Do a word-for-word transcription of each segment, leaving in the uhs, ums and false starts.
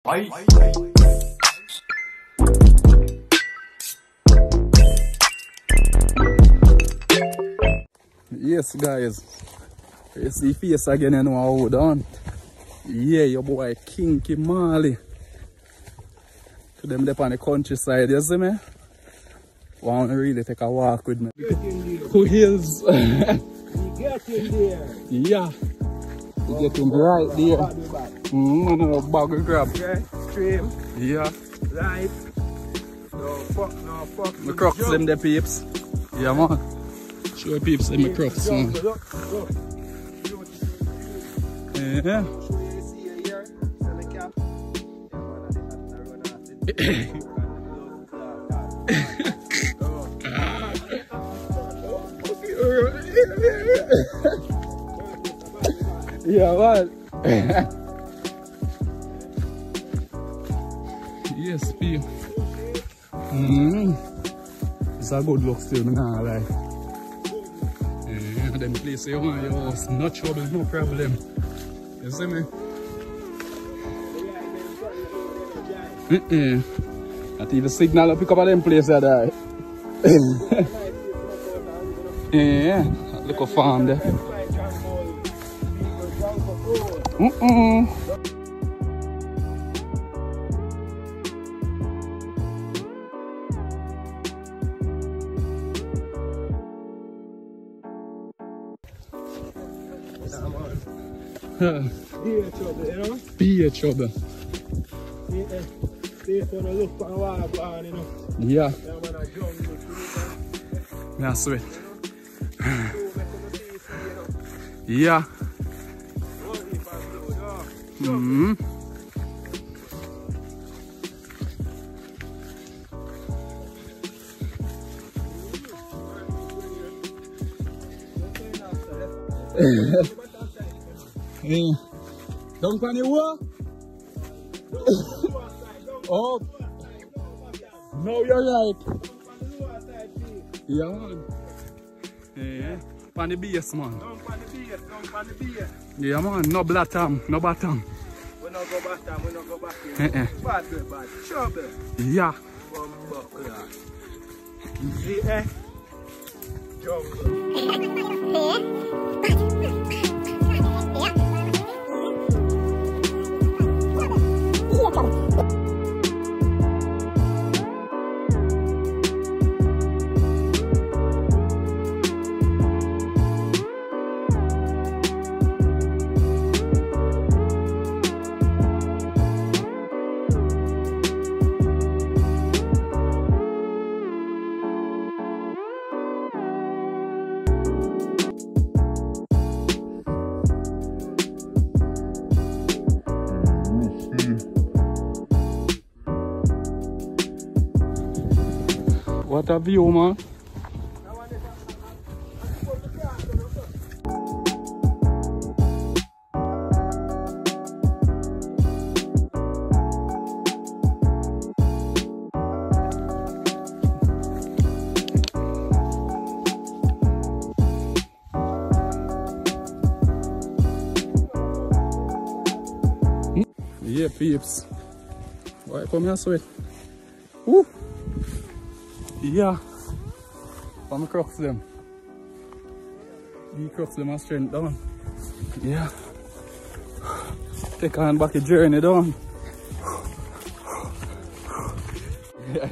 Aye. Yes, guys. You see face again, you know how we done. Yeah, your boy Kinky Marley. To them up on the countryside, you see me? Want to really take a walk with me. Who is? We get in there. Yeah. We get him right there. Mm, no bag grab. Okay, stream. Yeah. Light. No fuck, no fuck. My crocs them the peeps. Yeah man. Show peeps them my crocs man. Yeah. Yeah man. Yes, P. Mm. It's a good look still, I'm not gonna lie. Yeah, them place you want your house, no trouble, no problem. You see me? Mm-mm. That even signal to pick up at them place there. Yeah, look at farm there. Mm-mm. Beer trouble, you know? Beer trouble. Stay for the look for a while, man, you know? Yeah. Yeah, man, I jump in the street. Yeah, sweet. Yeah. Mm-hmm. Yeah. Don't panic, what? Oh. No, you're right. Yeah, man. Yeah. Pan the base, man. Don't pan the base, don't pan the base. Yeah, man. No bottom, no bottom. We don't go back down, we don't go back here. Eh, eh. Bad, bad, bad. Trouble. Yeah. From buckler. See, eh? Jungle. What a view, man. Yeah, peeps. Why come here, sweet? Woo! Yeah. I'm crocs them. The crocs them are strength down. Yeah. Take on back a journey down. Yeah.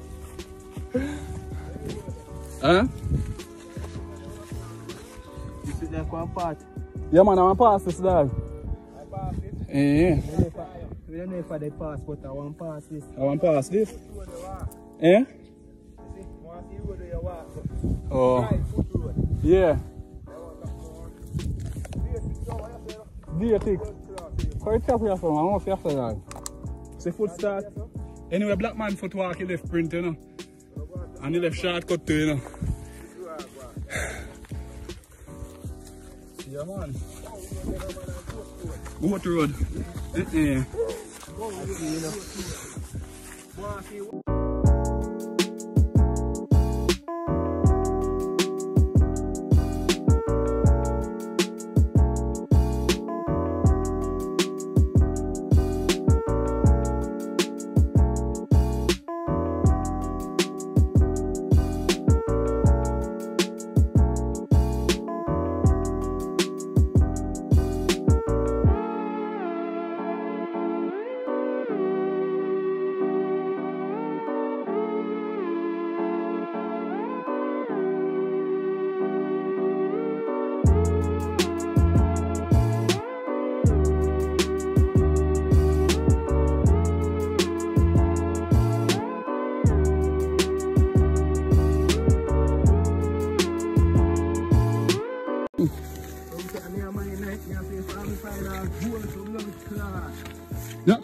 Huh? You sit there for a part? Yeah man, I'm gonna pass this dog. I pass it? Yeah. We don't know if I pass, but I want to pass this. I want to pass this? Eh? Oh. Yeah. Dear tick. How you tap here from? I want to see after that. See foot start. Anyway, black man foot walk, he left print, you know. And he left shortcut too, you know. Yeah, man. What road? Eh, eh.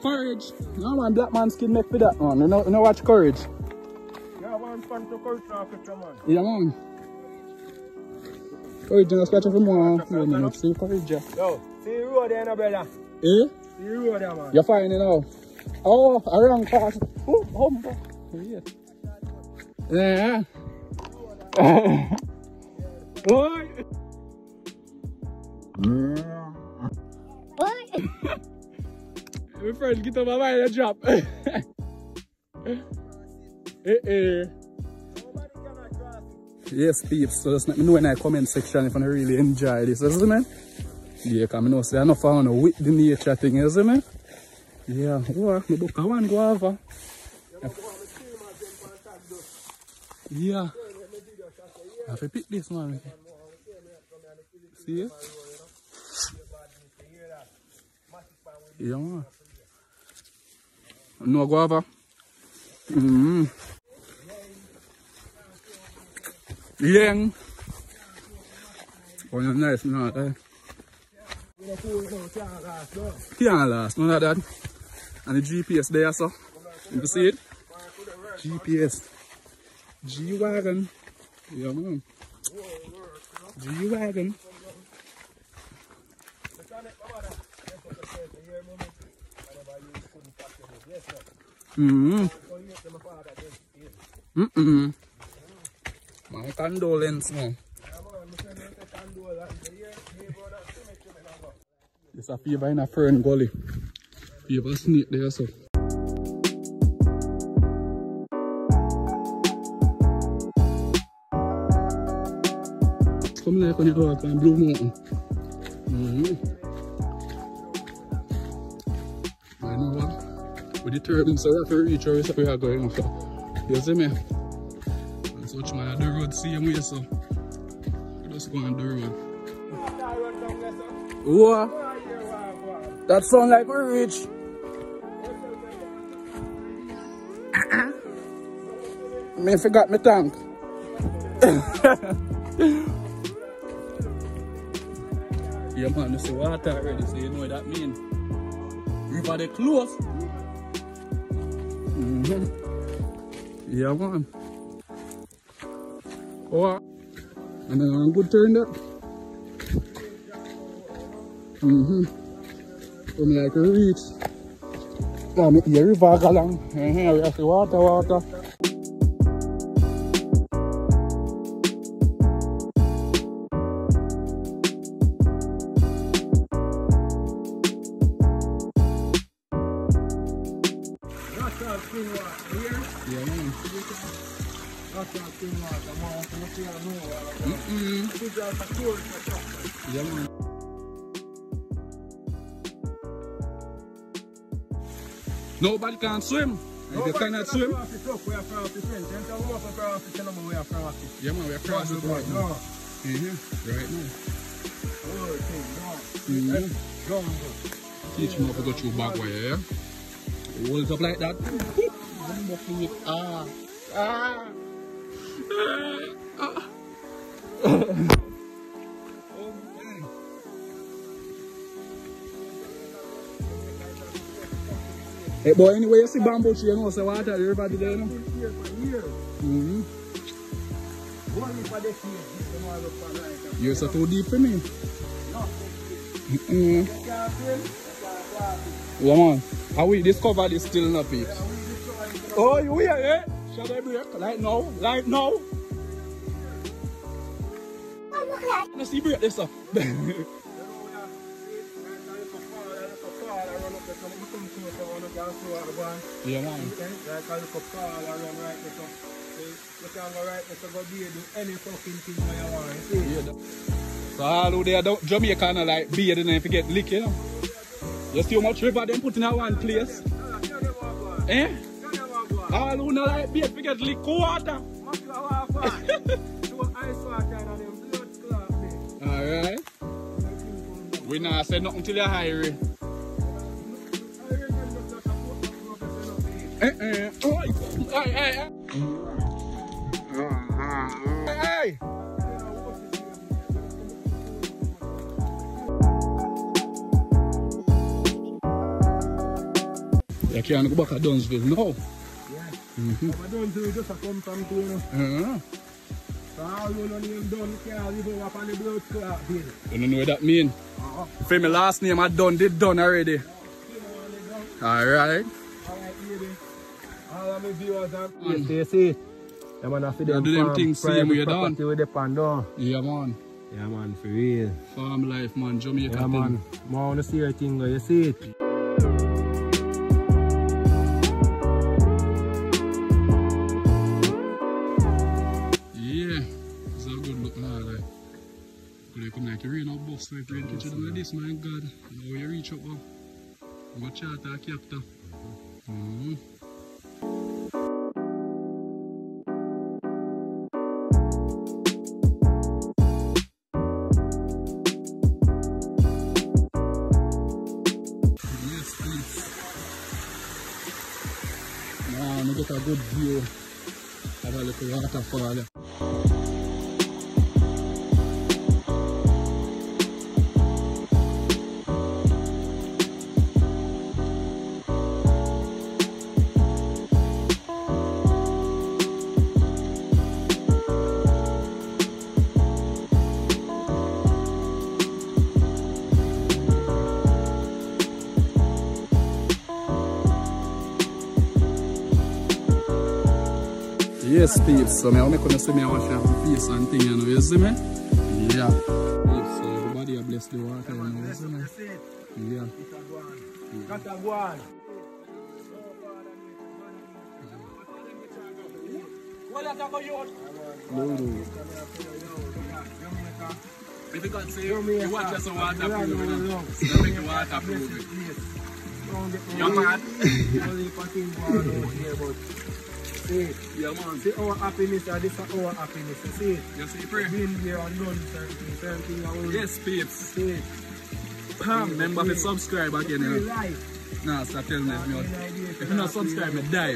Courage. No man, black man skin make for that man. You know, you know watch Courage. Yeah, one fan to Courage now, man. Yeah man. Courage, you scratch up for more. You know, see Courage. Yo, see you road there, no brother. Eh? See you road there, man. You're fine, you know. Oh, around pass. Oh, home. Yeah. Yeah. Oi. My friend, get over my drop. Eh eh. Yes, peeps. So just let me know in the comment section if you really enjoy this, isn't it? Yeah, because I know say I know found a with the nature thing, isn't it? Yeah, what? My book I want go over. Yeah. I have to pick this man. See it? Yeah, man. No guava. Mm-hmm. Yeah. Oh, you're nice, no, eh? Can't last, none of that. And the G P S there, so. You see it? G P S. G-Wagon. Yeah, man. G-Wagon. Mm-hmm. Mm-mm. My condolence, man. This a fever in a fern gully. Fever snake there, so. Come like when you walk on Blue Mountain. Mm-hmm. I know what? With the turbines, so we have to reach where we are going. So. You see me? And such man, the road same way, so. We just go on the road. What? That sound like we reach. Me forgot my tank. Yeah man, you see water already, so you know what that means. River they close. Mm-hmm. Yeah man. Oh, and then a good turn there. Mm-hmm. Come like a reach. Come here, river go along. Uh-huh. We have to water, water. Yeah, man. Mm-mm. Yeah, man. Nobody can swim. If you cannot swim. Yeah, man, we are crossing it right now. Mm-hmm. Right now. Mm-hmm. Teach me how to go through back wire, yeah? Hold it up like that. Ah. Ah. Ah. Hey boy, anyway, you see bamboo tree, you know, so water, everybody there, you know? Mm-hmm. You're so too deep for me. Mm-hmm. Yeah, man. How we discover this still in the peeps? Oh, you hear it? Shall I break? Right now? Right now? Let's see break this up. Yeah, man. So all who there don't Jamaica kind of like beard and if you get lick, you know? You see how much river them put in that one place? Eh? All who not like beard if you get lick water. Alright. We not say nothing till you're hungry. Eh eh. Hey, hey, hey. Hey. You can't go back to Dunsville now. Yeah. Mm-hmm. But Dunsville just a come from to, you know. Uh-huh. So all you know name done, you can't live over on the blood clot hill. You don't know what that mean? Uh-huh. For my last name I done, did done already. Alright. Alright, baby. All of my viewers are mm. You see? Yeah, man, I feel them do them things same way you done. With the pan down. Yeah, man. Yeah, man, for real. Farm life, man. Jamaica. Yeah, man. More want to see your thing, you see it? Yeah, it's a good look now, like. But you come like you rain out bus, like rain kitchen like this, my God. Now you reach up, oh. Go charter, captain. Mm-hmm. Now, I get a good view of a little waterfall. Yes, peeps, so I'm going to see me wash up peace and thing, you know, you see me? Yeah. Peeps, so everybody are blessed the water, you know, you see me? Yeah. Got a guan. What are you No, no. If you can say, you watch us a waterproof, you know, so you make the waterproof. Young man. Yeah, man. See our happiness, and this is our happiness. You see it? You see, pray. Being here and done certain, certain. Yes, peeps. See it? Remember to subscribe again, you know. Life. Nah, stop telling me. If you not subscribe, I die.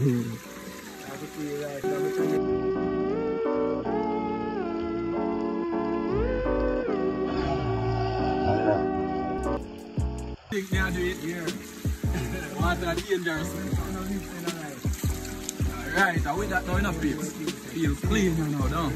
Think me I do it? Yeah. Water dangerous. Alright, and with that now, you know, peeps. Feel clean, you know, don't.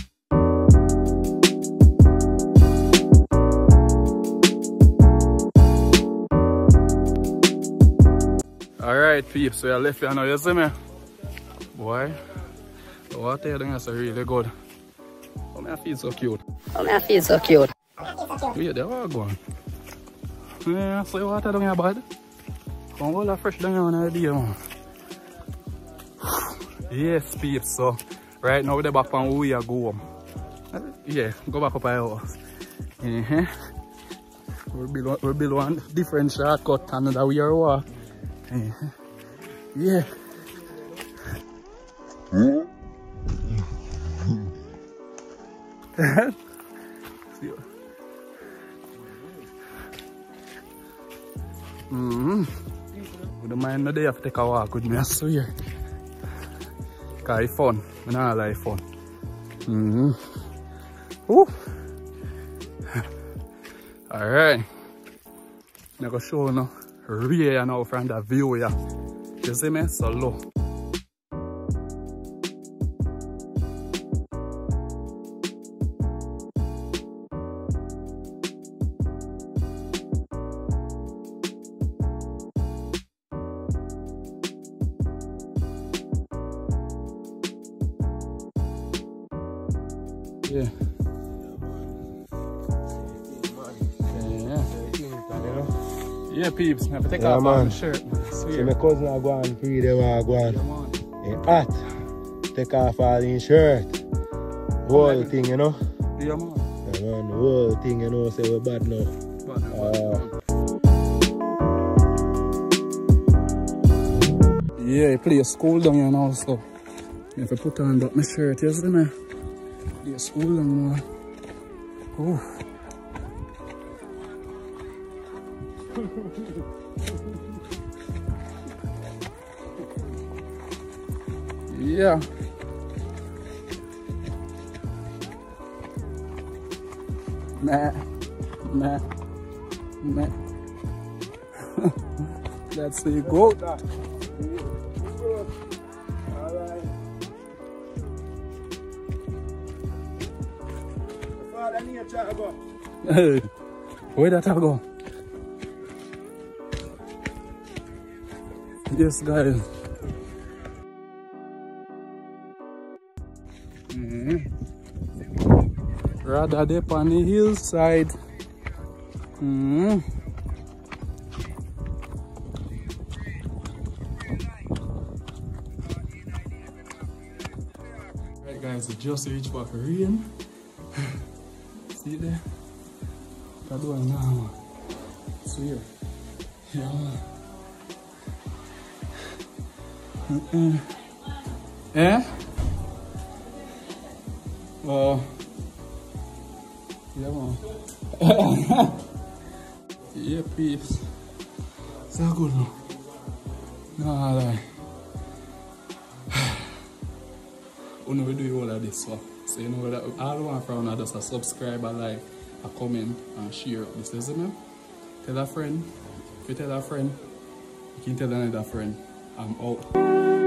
Alright, peeps, so you left here now, you see me? Boy, the water here is really good. Oh, me I feel so cute. Oh, me I feel so cute. Wait, there are going. Yeah, so the water down here bad. Come all that fresh down here on the idea, man. Yes, peeps, so right now we're back on where we are going. Yeah, go back up our house. Uh-huh. We'll build, we'll build one different shortcut and that we are walk. Uh-huh. Yeah. Mm-hmm. Wouldn't mind no day have to take a walk with me, I swear. Cause it's fun. I don't like fun. Mm-hmm. Woo. Alright. I'm gonna show you now. Real now from the view here. You see me? So low. Yeah. Yeah. Yeah, peeps. I have to take Yeah, off man. my shirt. See my cousin are going free, they were going. In hot. Take off all his shirt. The whole thing, you know? Yeah, man. Yeah, man. The whole thing, you know, say we're bad now. Bad, bad, Uh, yeah, you play school down here now, so you have to put on that my shirt, you see me? Play school down now. Ooh. Yeah. Meh. Meh. Meh. That's the goat. Alright. Father, nature go. Hey, where that I go? Yes, guys. Mm-hmm. Rather dip on the hillside. Mm-hmm. Right, guys, we just reached back rain. See there? That's one now. Swear. Yeah. Mm-mm. Eh? Well, yeah, man. Yeah, peeps. It's not good, no. No, like. You know, we do all of this, so, so you know, that all I want from now just a subscribe, a like, a comment, and share this, isn't it? Tell a friend. If you tell a friend, you can tell another friend. I'm out.